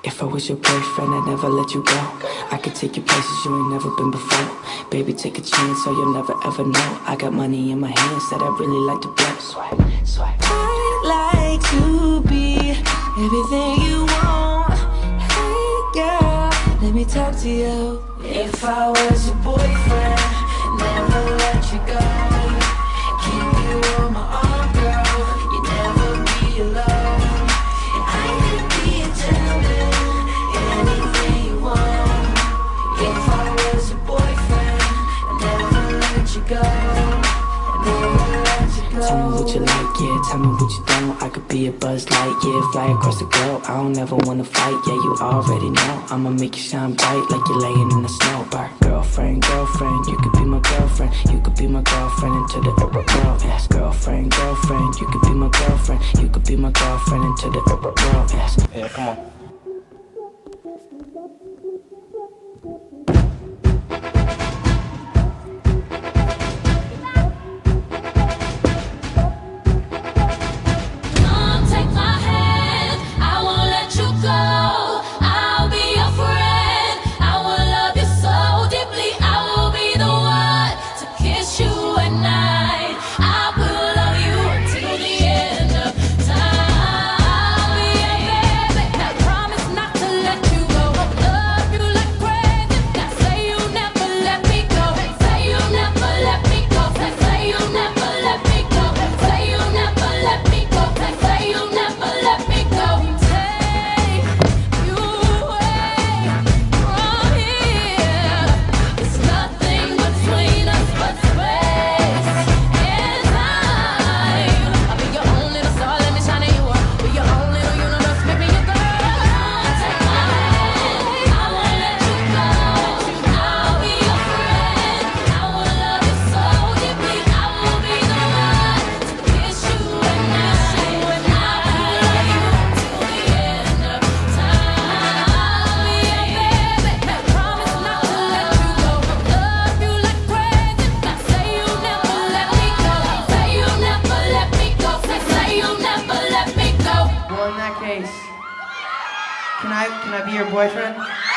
If I was your boyfriend, I'd never let you go. I could take you places you ain't never been before. Baby, take a chance so you'll never ever know. I got money in my hands that I really like to blow. Swipe, swipe. I'd like to be everything you want. Hey girl, let me talk to you. If I was your boyfriend, never let you go. Keep you on my arm, girl. You never be alone. I could be a gentleman, anything you want. If I was your boyfriend, I'd never let you go. I'd never let you go. Tell me what you like, yeah, tell me what you don't. I could be a Buzz Light, yeah, fly across the globe. I don't ever wanna fight, yeah, you already know. I'ma make you shine bright like you're laying in the snow. Bar girlfriend, girlfriend, you could be my girlfriend. You could be my girlfriend until the world. Yes, girlfriend, girlfriend, you could be my girlfriend. You could be my girlfriend until the world. Yes. Yeah, come on. In that case, can I be your boyfriend?